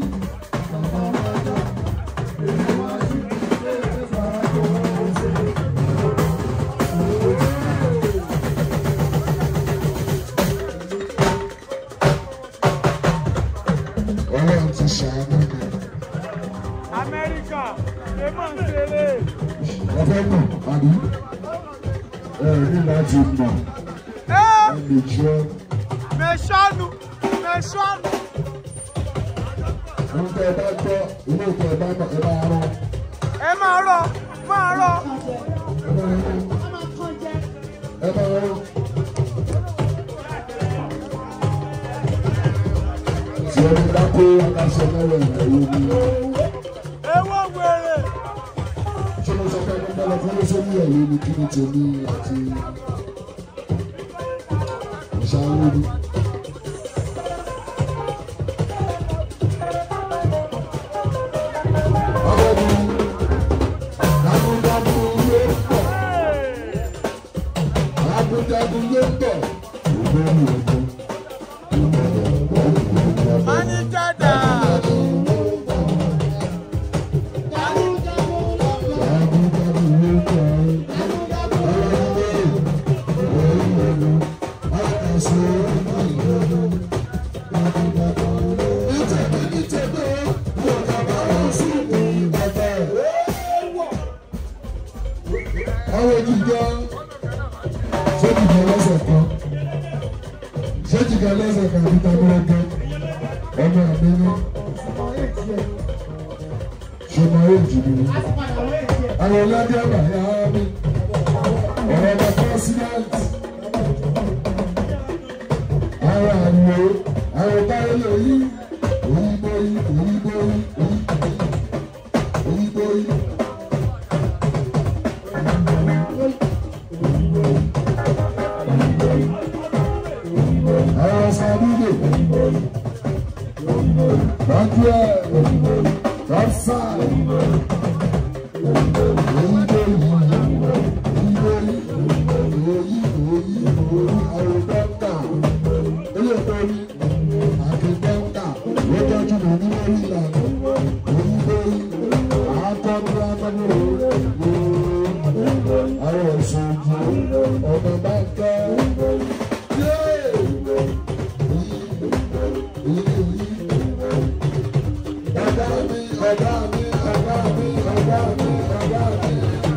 Ọlọ́run ti ṣàánú mi. Amẹ́ríkà lè mọ̀ ń ṣeré. Ẹ fẹ́ mọ̀ àbí? Ẹ ní láti mọ̀. Ẹ lè jọ. Mẹ̀ṣọ́nù mẹ̀ṣọ́nù. Ohun tẹ́ ẹ bá gbọ́, ilé ìtọ́ ẹ bá mọ̀ ẹ bá rán. Ẹ máa rọ máa rọ. Ẹ bá rán. Ẹ bá rán. Tí ẹni bá kó akáṣọ mẹ́rẹ̀ ìrẹ̀wò ni. Ewé wèrè. Ṣé mo sọ pé ẹni bá lọ fún lóṣù ní ẹ̀yẹ ni kí ni tèmi àti ìṣàwó ni. Ọ̀rẹ́ mi, dágúndágún ló ń bọ̀. Dágúndágún ló ń bọ̀. Ògbó mi ò gbọ́. Máníjẹ́dà. Àwọn òjìjọ ṣéjìgà lẹ́sẹ̀ kan ṣéjìgà lẹ́sẹ̀ kan àbí tagbọ́lọ́gẹ́ ọmọ àbínú ṣọmọ èjì mi àwọn ọlọ́dẹ àbáyá mi ọ̀rọ̀ ọmọ pọ́sídẹ́ǹtì àwọn àmì àwọn báyọ̀ lóyún òyìnbó yìí òyìnbó yìí òyìnbó yìí. Àwọn sàbílè, bàjẹ́, kọ́sà, òyìnbó yìí, òyìnbó yìí, òyìnbó yìí, àwọn dọ́kítà, ilé ìtọ́rí, àti dọ́kítà, lọ́jọ́jú mọ̀ ní orí ìlànà, òyìnbó yìí, àkọ́bí akọ́bí àwọn ìṣòjì, ọ̀nà bá kẹ́. Ọ̀gá mi, ọ̀gá mi, ọ̀gá mi, ọ̀gá mi, ọ̀gá mi.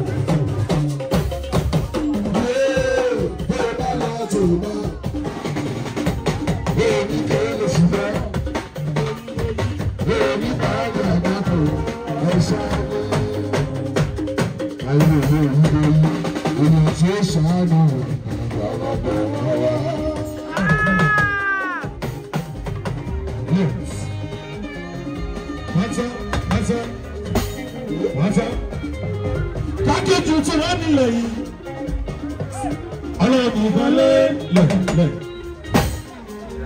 Yéé, bí o bá lọ tó mọ́, èmi kéré lè ṣùgbọ́n, èmi bá gbà dákò, ẹ̀ṣọ́ mi. Ayé mi ò ní lóyún, ènìyàn tí ó ṣàánú rẹ̀, ọ̀gá ọ̀gá ọ̀gá wa. Kákéjì tí wọ́n nílò yìí, ọlọ́run nìkan lé lẹ̀ lẹ̀.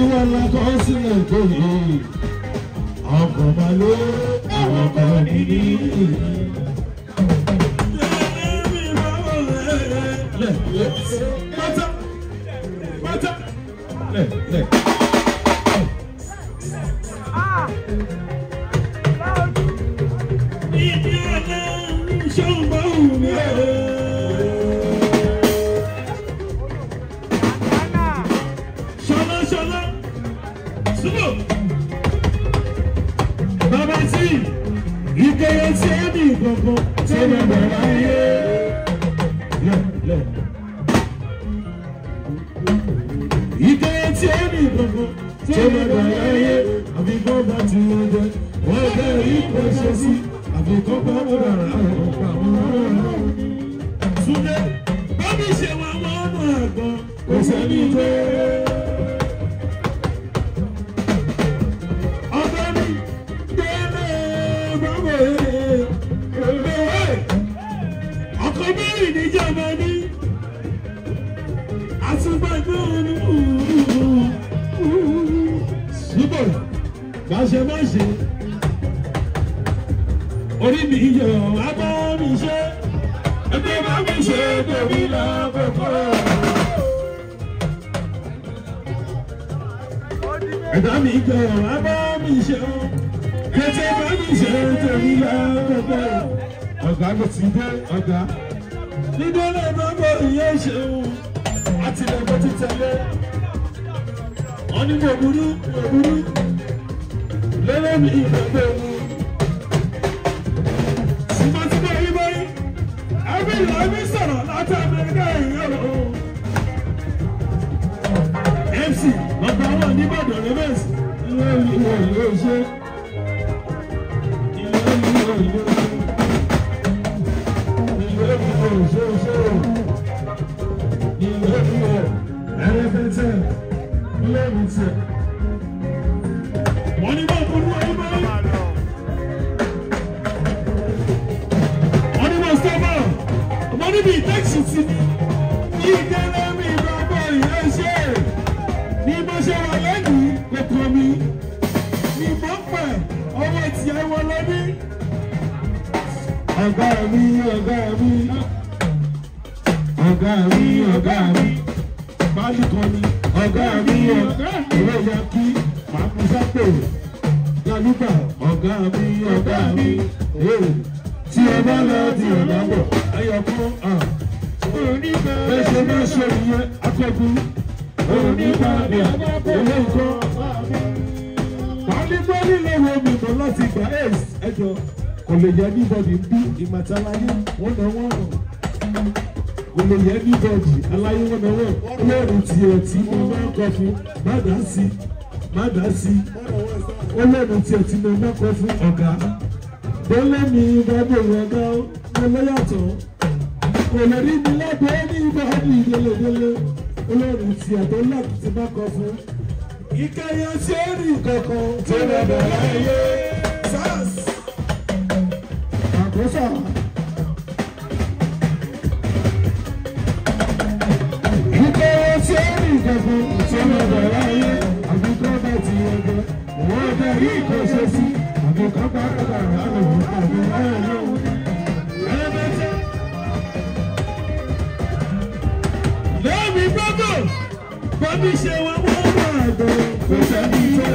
wọn lakọ́ sílẹ̀ tó yìí ọkọ̀ máa ló àwọn kan níbí. Pátá pátá lẹ̀ lẹ̀. Ibi ẹ̀ka ṣọ́ọ̀bù mi ẹ̀. Ṣọlá ṣọlá súnmọ́. Bàbá tí ìkẹyẹ tí ẹ ní ìkọ̀kọ̀ tí ẹ bẹ̀rẹ̀ ayé. Lẹ̀ lẹ̀. Ìkẹyẹ tí ẹ ní ìkọ̀kọ̀ tí ẹ bẹ̀rẹ̀ ayé. Àbíkọ́ bá ti wọ́n jẹ, wọ́n bẹ̀rẹ̀ ìkọ̀ṣẹ́ sí. Àbíkọ́ bá wọ́n rà àwọn ọ̀pá àwọn ọ̀rọ̀. Súnmọ́ bábí ṣe wà wọ́n ọmọ àgbọn kò sẹ́ni tó. Ọkọ̀ mẹ́rin níjọba ní àtúgbàgbọ́ ọ̀nùmù. Ṣùgbọ́n máṣe máṣe orí mi yọ abá mi ṣe ẹgbẹ́ bá mi ṣe tèmi lákòókò. Ẹ̀dá mi yọ abá mi ṣe kẹ́tẹ́ bá mi ṣe tèmi lákòókò. Ọ̀gá ló ti dé ọ̀gá. Nígbà náà lọ́gbọ̀ ìyẹn ṣeun àtìlẹ́gbẹ́ ti tẹ̀lé. Wọ́n ní mo burú mo burú lẹ́lẹ́ mi ìgbàgbọ́ mu. Ṣùgbọ́n tí mo rí báyìí, ẹbí ìlú ẹbí sọ̀rọ̀ láti Amẹ́ríkà ìyẹn o. M C ọ̀gá wọn ní Ìbàdàn rẹ́bẹ̀sì. Ilé ìlú ìlú ṣe. Ilé ìlú ìlú ṣe. Wọ́n ní bá burú ọdún bá wọ́n ní bá sọ́bà wọ́n ní bí ìtẹ́kṣì sí ní ìdẹ́rẹ́ mi ìgbàgbọ́ ìyẹn ṣe ní bó ṣe wà lẹ́yìn kòkò mi ní bọ́pẹ̀ ọwọ́ tí ẹ wọ lọ́ní. Ọ̀gá mi ọ̀gá mi ọ̀gá mi ọ̀gá mi báàlì kan ni ọ̀gá mi ọ̀gá ìwé ya kí àmúṣàpò yálùbà ọ̀gá mi ọ̀gá mi tí ẹ bá lọ di ọ̀nà bọ̀ ẹyọ kan bẹ́ẹ̀ ṣe máa ṣe ìyẹn akọ̀gùn onígbàgbé owó nǹkan báàlì báàlì lọ́wọ́ mi mọ̀ láti gbà ẹjọ́ kò lè yẹ níbọ̀dì bí ìmọ̀tàláyé wọ́n náà wọ́n rọ̀. Kò lè yẹ níbọ̀dì aláyé wọ́n náà wọ́n olóòrùn tiẹ̀ tí mo máa ń kọ fún má dá sí má dá sí olóòrùn tiẹ̀ tí mo máa ń kọ fún ọ̀gá. Bọ́lá mi bábò ọ̀gá ọlọ́yàtọ̀ kò lè rí mi lábẹ́ ní ìbáàdì délédélé olóòrùn tiẹ̀ tó láti ti máa kọ fún. Ìkẹyẹ tí ó rí kankan tó lè bẹ̀rẹ̀ ayé sars. Àkóso ìkẹyẹ tí ó rí kankan tó lè bẹ̀rẹ̀ ayé àbíkọ́ bá ti ẹgbẹ́ wọ́n bẹ rí ìkọ́ṣe sí àbíkọ́ bá kọ́kọ́ rẹ̀ lọ́wọ́ àbí ẹ̀rọ lọ́wọ́. Ẹlẹ́mẹ̀tẹ́ lẹ́ẹ̀mí gbọ́dọ̀ bọ́bí ṣe wọ́n wọ́n wà àgbọ̀ kò sẹ́ni tó.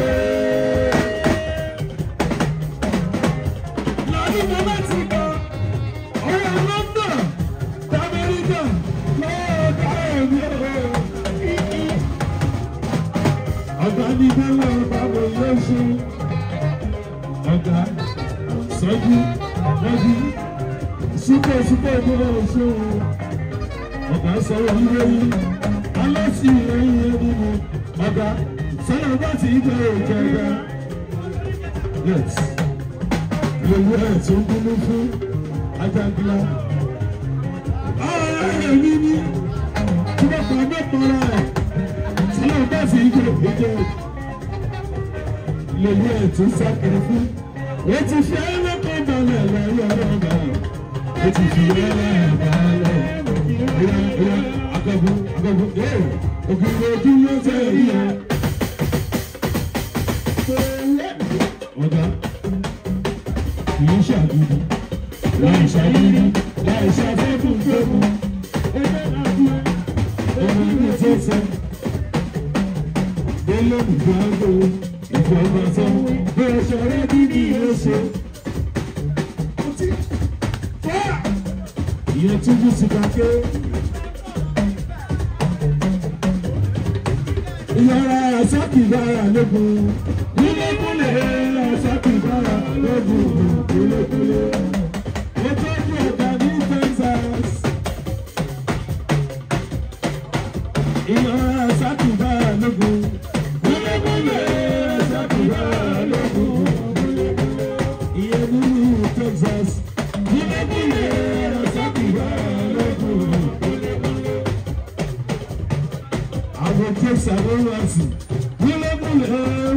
Lọ́dún mo bá ti gbọ́ ọ̀rọ̀ London d'Amẹ́ríkà lọ́ọ̀dà ẹ̀mí ọ̀rọ̀. Ọ̀gá ní bẹ́lẹ̀ báwo yóò ṣe ọ̀gá sọ́jú lọ́jú súpọ̀ súpọ̀ ìdílé òṣèlú ọ̀gá sọ̀rọ̀ ilé yìí alásì lẹ́yìn ẹni mu ọ̀gá sọ̀rọ̀ bá ti gbé òkè ẹ̀gá yes lèwu ẹ̀ tó ń bínú fún Ajagunla ọ̀rọ̀ ẹ̀ mi ní tí wọ́n pa mẹ́pọ̀ra ẹ̀ sọ̀rọ̀ bá ti gbé òkè lèwu ẹ̀ tó sákìrì fún wọ́n ti fi ẹlẹ́kọ̀ọ́ balẹ̀ lọ́yọ̀ ọ̀gá wọ́n ti fi ẹlẹ́kọ̀ọ́ balẹ̀ akọ̀gùn akọ̀gùn ee ògùn ojú ló tẹ̀ yíyẹ ọ̀gá kìí ṣàgídí láì ṣàgídí láì ṣàfẹ́kùn fẹ́kùn ẹgbẹ́ àbú ẹgbẹ́ ìlú tó sọ délé ìgbàgbọ́ ìjọba sọ bí ẹ̀ṣọ́ rẹ̀ dídì yóò ṣe. ìyẹn túbú sí kàké ìyára àṣàkìbára lógun kúlẹ̀kúlẹ̀ àṣàkìbára lógun kúlẹ̀kúlẹ̀ ètò ìdí ọ̀gá ní Texas ìyára àṣàkìbára lógun kúlẹ̀kúlẹ̀ àṣàkìbára lógun ìyẹn nínú Texas kúlẹ̀kúlẹ̀ àṣàkìbára lógun àwọn Texas ló wá sí kúlẹ̀kúlẹ̀.